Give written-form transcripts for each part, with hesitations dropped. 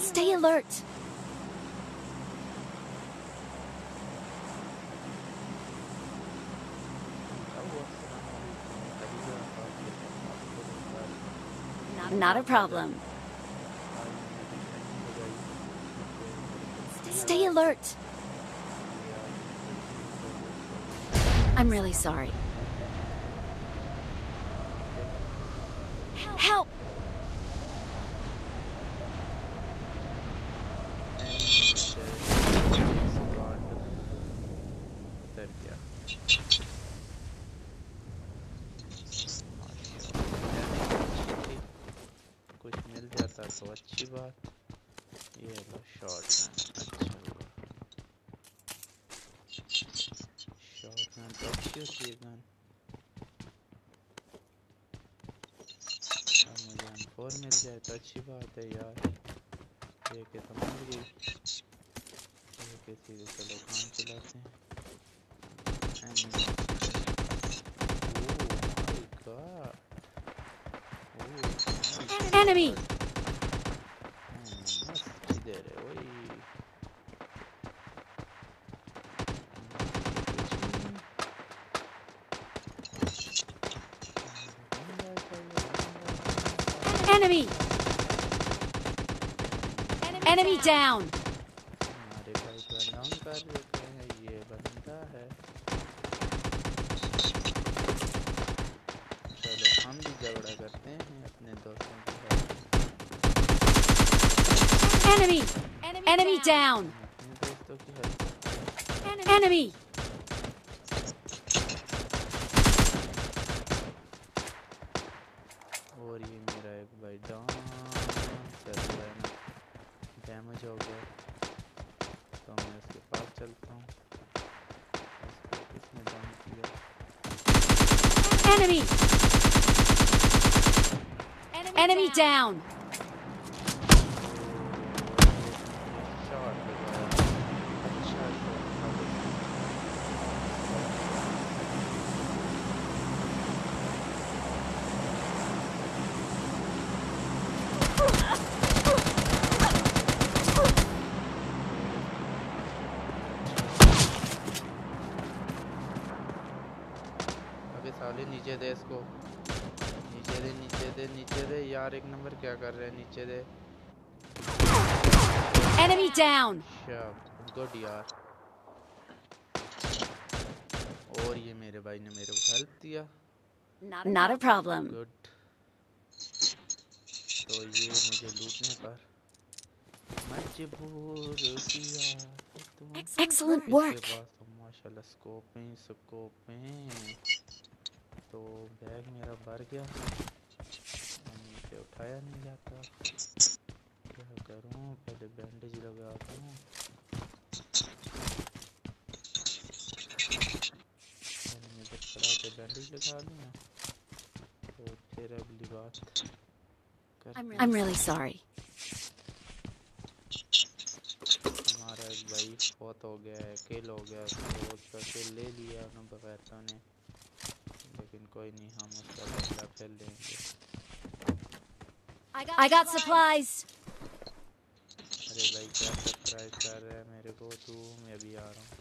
Stay alert. Not a problem. Stay alert. I'm really sorry. Help! कुछ मिल जाता तो अच्छी बात। ये लो शॉर्ट अच्छा हुआ। शॉर्ट गन तो अच्छी होती है गन। अब मुझे M4 मिल जाए तो अच्छी बात है यार। ये के तो मिल गई। ये के सीधे चलो काम चलाते हैं। Enemy! Enemy! Enemy down! हमारे भाई को डाउन कर देते हैं। ये बंदा है। चलो हम भी झगड़ा करते हैं अपने दोस्तों के साथ। Enemy! Enemy down! अपने दोस्तों की हेल्प करते हैं। Enemy! और ये मेरा एक भाई डाउन चल रहा है ना, डैमेज हो गया तो मैं उसके पास चलता हूँ। उसको किसने डाउन किया? Enemy! Enemy down! शॉट लगाया, अच्छा शॉट था। अबे साले नीचे दे इसको, नीचे दे नीचे दे नीचे दे यार। एक नंबर क्या कर रहे हैं? नीचे दे। Enemy down! गुड यार। और ये मेरे भाई ने मेरे को हेल्प दिया। Not a problem. गुड। तो ये मुझे लूटने पर मजबूर किया। Excellent इसके work. पास तो माशाल्लाह स्कोप में तो बैग मेरा भर गया। नीचे उठाया नहीं जाता, क्या करूं? पहले बैंडेज लगाता हूँ। मुझे खड़ा के बैंडेज लगा लूँ तो फिर अगली बात I'm really sorry. हमारा एक भाई बहुत हो गया है, किल हो गया तो उसका किल ले लिया ना बगैरता ने। लेकिन कोई नहीं, हम उसका बदला फिर लेंगे। I got supplies. अरे भाई क्या सरप्राइज कर रहा है मेरे को तू? मैं अभी आ रहा हूँ।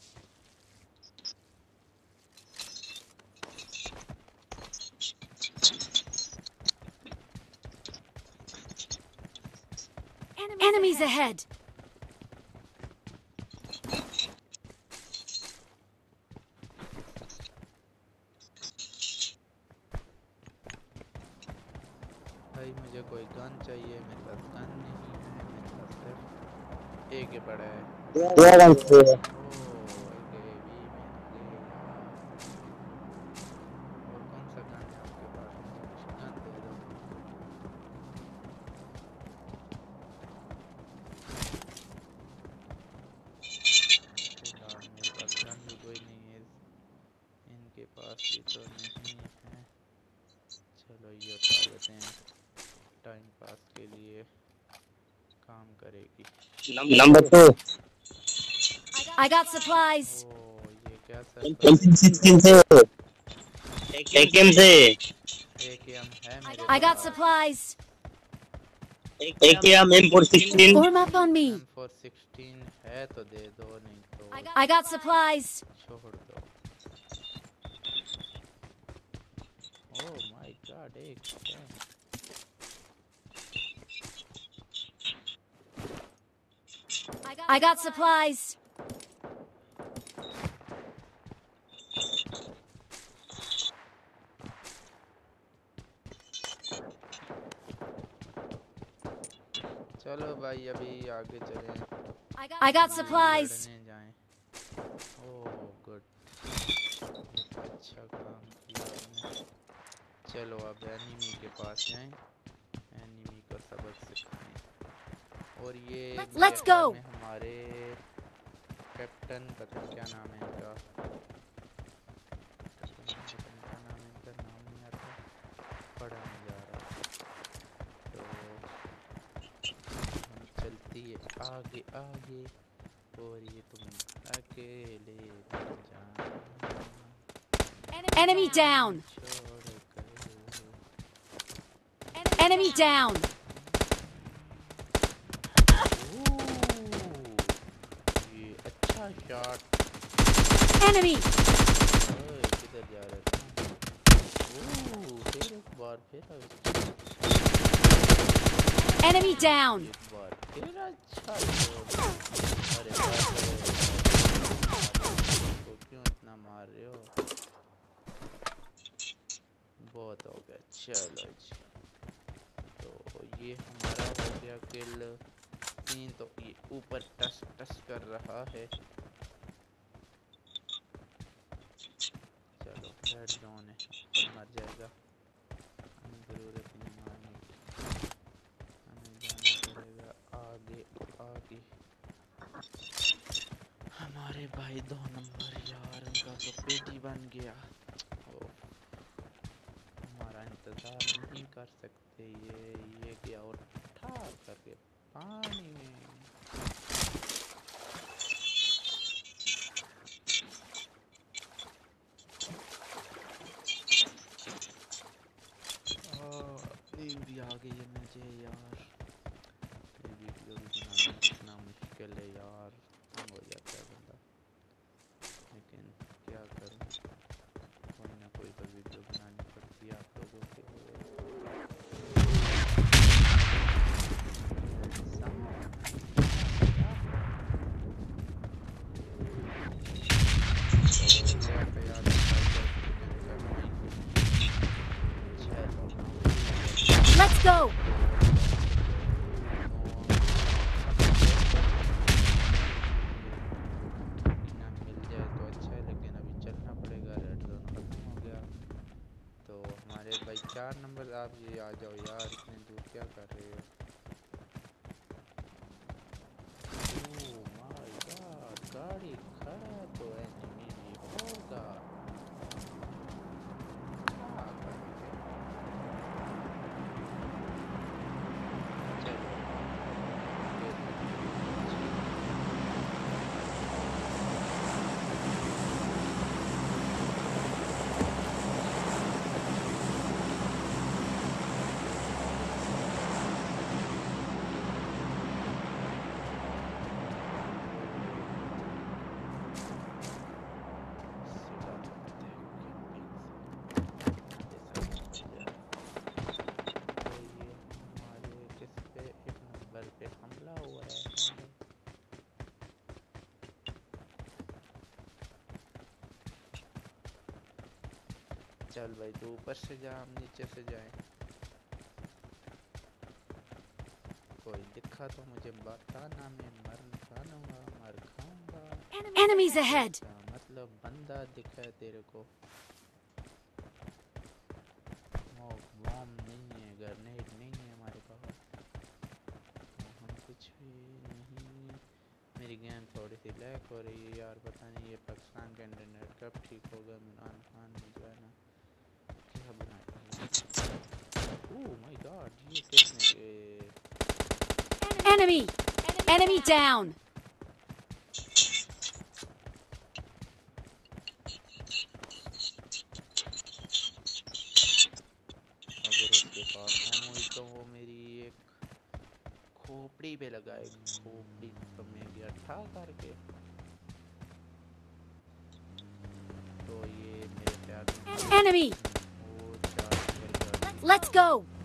Enemies ahead. भाई मुझे कोई गन चाहिए, मेरे पास गन नहीं है। मेरे पास सिर्फ एक ही पड़ा है। और कौन सा गन है आपके पास? गन दे दो। फिलहाल मेरे पास गन भी कोई नहीं है, इनके पास भी तो नहीं है। चलो ये उठा लेते हैं, टाइम पास के लिए काम करेगी। Number 2. I got supplies. ओ ये क्या AKM से AKM है मेरे I got पास। supplies. एक ही हम M416 Form up on me. M416 है तो दे दो, नहीं तो I got supplies. छोड़ दो। ओह माय गॉड, एक सेकंड। I got supplies. चलो भाई अभी आगे चलें। I got supplies. लड़ने जाएं। ओह गुड, अच्छा काम किया आपने। चलो अब एनिमी के पास जाएं, एनिमी को सबक सिखाएं। और ये Let's go. में हमारे कैप्टन, पता नहीं क्या नाम है इनका, नाम नहीं आता, पढ़ा नहीं जा रहा। तो हम चलती है आगे आगे, और ये तुम अकेले बन जाना। Enemy down. Enemy down. ये अच्छा शॉट। Enemy. किधर जा रहा था? फिर एक बार फिर Enemy down. एक बार फिर अच्छा शॉट। अरे बाप रे, को क्यों इतना मार रहे हो? बहुत हो गया। चलो जी, तो ये हमारा हो गया किल 3। तो ये ऊपर टस टस कर रहा है। चलो रेड जोन है, मर जाएगा, हमें ज़रूरत नहीं मारने की, हमें जाना पड़ेगा आगे आगे। हमारे भाई 2 नंबर यार, उनका तो पेटी बन गया। हमारा इंतज़ार नहीं कर सकते, ये गया और उठा करके पानी में। नींद भी आ गई है मुझे यार, ये वीडियो भी बनाना इतना मुश्किल है यार, तंग हो जाता है बंदा। लेकिन क्या करूं, कोई ना कोई तो वीडियो बनानी पड़ती है आप लोगों के लिए। Let's go. मिल जाए तो अच्छा है, लेकिन अभी चलना पड़ेगा, रेड जोन खत्म हो गया। तो हमारे भाई 4 नंबर, आप ये आ जाओ यार, इतने दूर क्या कर रहे हो? ओह माय गॉड, गाड़ी खड़ा तो एनिमी भी होगा, क्या करेंगे? चलो हमला हुआ है। चल भाई, तू ऊपर से जा, हम नीचे से जाएं। कोई दिखा तो मुझे बताना, मैं मर खाऊंगा, मर खाऊंगा। Enemies ahead. मतलब बंदा दिखा है तेरे को? बॉम्ब नहीं है, ग्रेनेड नहीं है हमारे पास, हम कुछ भी नहीं। मेरी गेम थोड़ी सी लैग हो रही है यार, पता नहीं ये पाकिस्तान का इंटरनेट कब ठीक होगा। इमरान खान जो है ना, क्या बनाया? ओह माय गॉड, ये किसने Enemy. Enemy down. अगर उसके पास एमो हुई तो वो मेरी एक खोपड़ी पे लगाए, खोपड़ी तो मैं गया ठा करके। तो ये मेरे प्यार में Enemy! वो चार Let's go!